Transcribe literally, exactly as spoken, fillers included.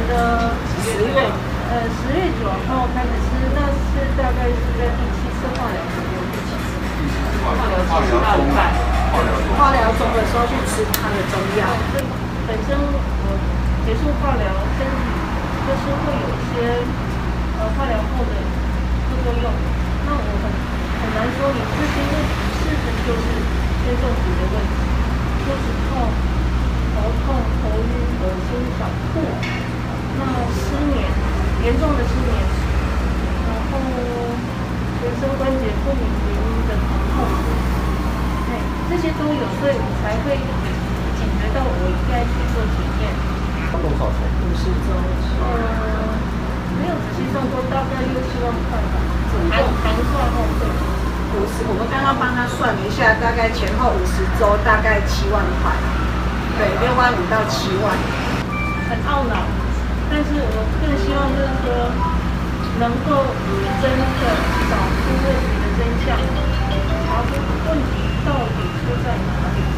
的十月，呃，十月九号开始吃，那是大概是在第七次化疗的时候，第七次化疗化疗中，化疗中， 化疗中的时候去吃他的中药。 对，本身我结束化疗，身体就是会有一些呃化疗后的副作用。那我很很难说你这些问题是不是就是偏中毒的问题，就是痛、头痛、头晕、恶心、想吐。那失眠，严重的失眠，然后全身关节不明原因的疼痛，哎，这些都有，所以我才会警觉到我应该去做检验。 要多少钱？ 五十周， 呃，没有仔细算过，大概六七万块吧，含含算后费。 五十，我们刚刚帮他算了一下，大概前后五十周，大概七万块。对，六万五到七万。 很懊恼。但是我更希望就是说，能够真的找出问题的真相，查出问题到底出在哪里。